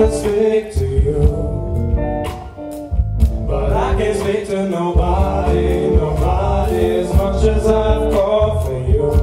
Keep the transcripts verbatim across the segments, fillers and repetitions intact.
wanna speak to you, but I can't speak to nobody, nobody as much as I've called for you.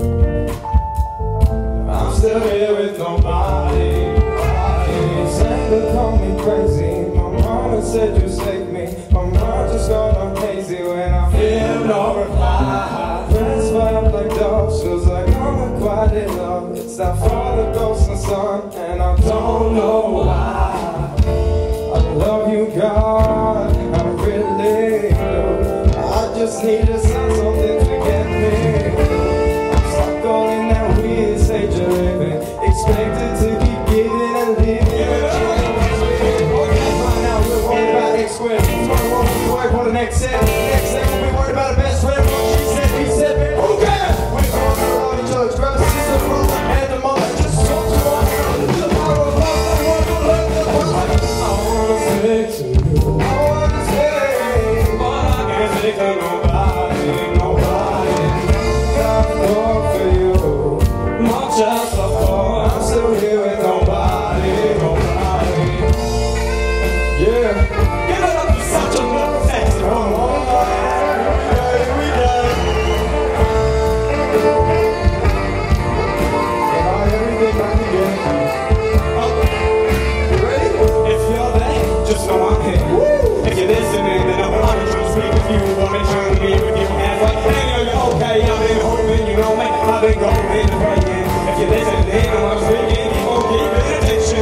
I'm still here with nobody, nobody. Said they call me crazy, my mama said you saved me, my mind just gone hazy when I feel no reply. Friends vibe like dogs, feels like I'm unquiet love. It's that Father, Ghost, and Son, and I don't know why. I love you, God, I really do. I just need to sign something to get me. I'm stuck all in that weird stage of living, expected to keep giving and living. Find out we're worried about X squared. Tomorrow we'll be worried for the next set. Next set we'll be worried about a best friend. What she said, he said, man, who cares? We're gonna love each other's brothers, sisters, brother, and the mother. Just talk to one another. The power of love, I wanna love the world. I wanna say to you, I wanna say, but I can't say to nobody, nobody. I've thought for you, not just a thought. I'm still here with nobody, nobody. Yeah. Give it up to such a little sexy woman. Here we go. Yeah, everything I can get. You ready? If you're there, just know I'm here. Woo! If you're listening, then I'm gonna try to speak with you. I'll make sure to be with you halfway. And you're okay, I've been hoping, you know me. I've been going and praying. If you're listening, I'm gonna speak and you won't keep paying attention.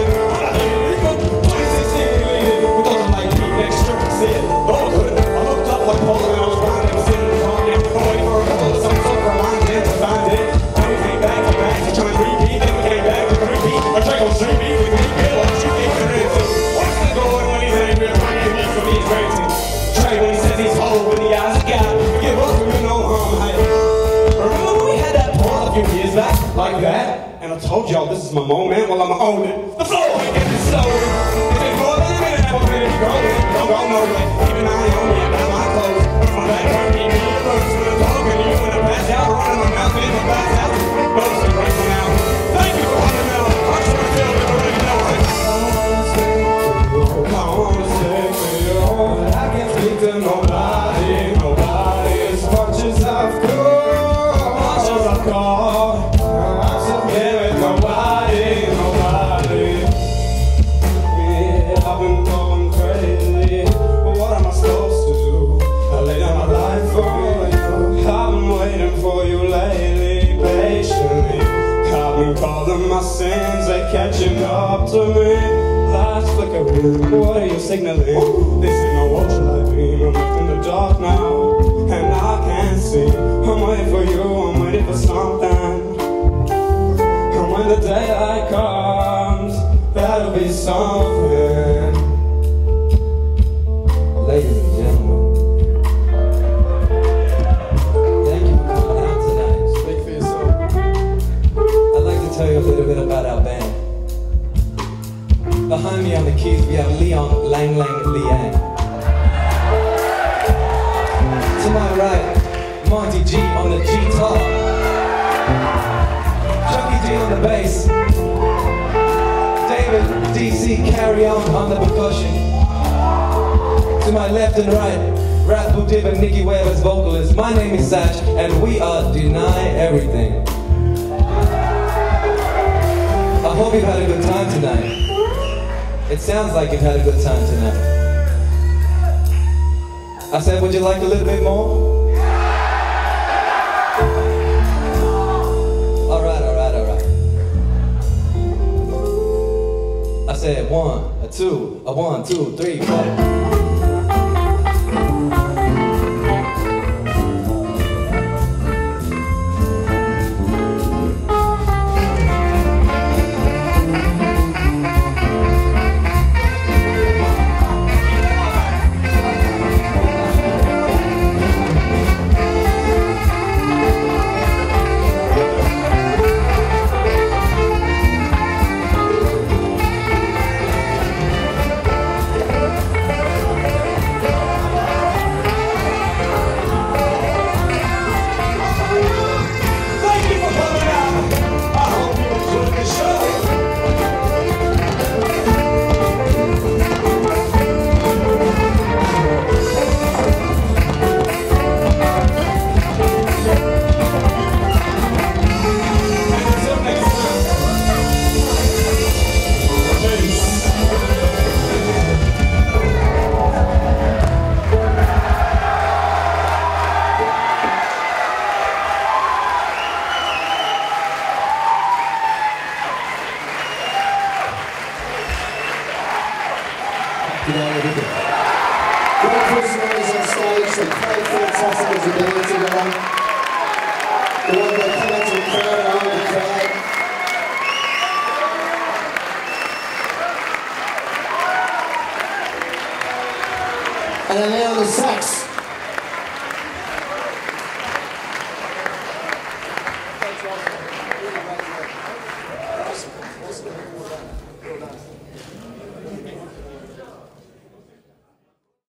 Like that, and I told y'all this is my moment, well I'ma own it. The floor ain't getting slow. It takes more than a minute, I'm ready to go in. Don't go nowhere, keep an eye on me, I got my clothes. It's my back, turn me, me, the birds when I'm talking. You in the pass out, running my mouth in the glass house. Boats are breaking out. Thank you for coming out. I'm sure to tell you already know it. I wanna say to you, I wanna say to you, but I can't speak to nobody, nobody as much as I've called, much as I've called. Calling my sins, they're catching up to me. Lights flickering, what are you signaling? This ain't no ultralight beam, I'm left in the dark now, and I can't see. I'm waiting for you, I'm waiting for something. And when the daylight comes, that'll be something. Ladies and gentlemen, tell you a little bit about our band. Behind me on the keys we have Leon Lang Lang Liang. To my right, Monty G on the guitar, Chucky G on the bass, David D C Carry On on the percussion. To my left and right, Rap Dib and Nicky Webb as vocalists. My name is Satch and we are Deny Everything. I hope you've had a good time tonight. It sounds like you've had a good time tonight. I said, would you like a little bit more? Alright, alright, alright. I said one, a two, a one, two, three, four. Get on with it. Great personalities on stage, they play fantastic as ability, you know. The way they come out to the crowd and all the crowd. And then on the sax.